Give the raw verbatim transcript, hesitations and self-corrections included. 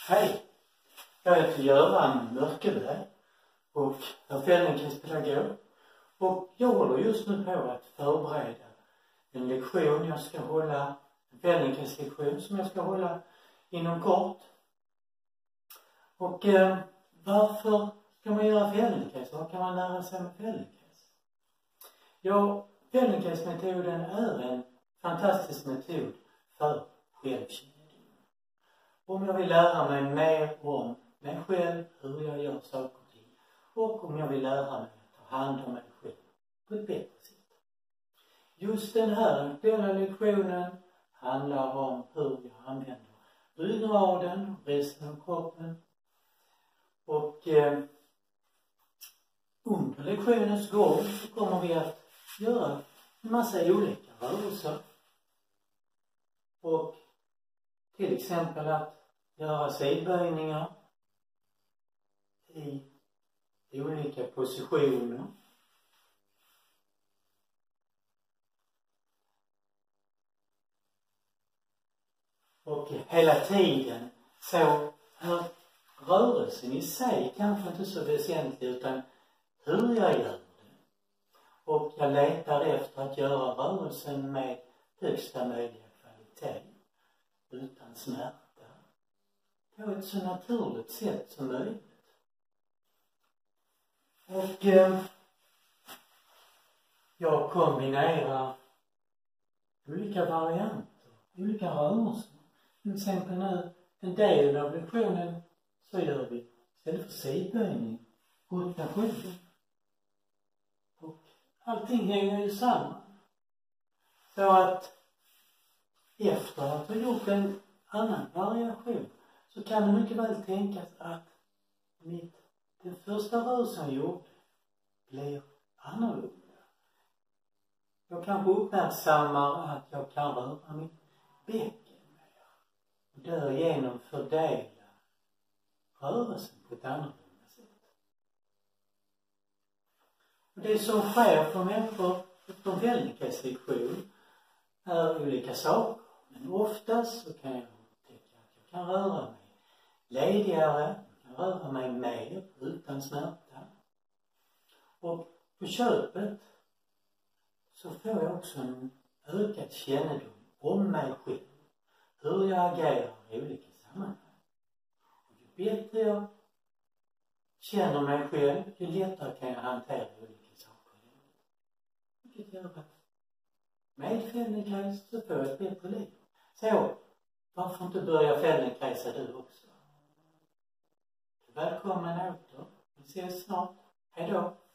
Hej! Jag heter Göran Mörkeberg och är Feldenkraispedagog. Och jag håller just nu på att förbereda en lektion jag ska hålla, en Feldenkraislektion som jag ska hålla inom kort. Och eh, varför ska man göra Feldenkrais? Vad kan man lära sig med Feldenkrais? Ja, Feldenkraismetoden är en fantastisk metod för självkännedom. Om jag vill lära mig mer om mig själv, hur jag gör saker och ting. Och om jag vill lära mig att ta hand om mig själv på ett bättre sätt. Just den här aktuella lektionen handlar om hur jag använder ryggraden och resten av kroppen. Och eh, under lektionens gång så kommer vi att göra en massa olika rörelser. Och till exempel att göra sidböjningar i olika positioner. Och hela tiden så är rörelsen i sig kanske inte så väsentlig utan hur jag gör det. Och jag letar efter att göra rörelsen med högsta möjliga kvalitet utan smärta på ett så naturligt sätt som möjligt. Och eh, jag kombinerar olika varianter, olika rörelser. Till exempel nu, en del av lektionen så gör vi istället för sidböjning, rotation. Och allting hänger ju samman. Så att efter att ha gjort en annan variation så kan det mycket väl tänkas att mitt, den första rörelsen jag gjorde blir annorlunda. Jag kanske uppmärksammar att jag kan röra mitt bäcken mer och därigenom fördela rörelsen på ett annorlunda sätt. Och det som sker för människor efter en Feldenkraislektion är olika saker. Men oftast så kan jag upptäcka att jag kan röra mig ledigare, jag kan röra mig mer utan smärta. Och på köpet så får jag också en ökad kännedom om mig själv. Hur jag agerar i olika sammanhang. Och ju bättre jag känner mig själv, ju lättare kan jag hantera olika saker i livet. Vilket gör att med Feldenkrais så får jag ett bättre liv. Så, varför inte börja Feldenkraisa du också? Välkommen åter. Vi ses snart. Hej då.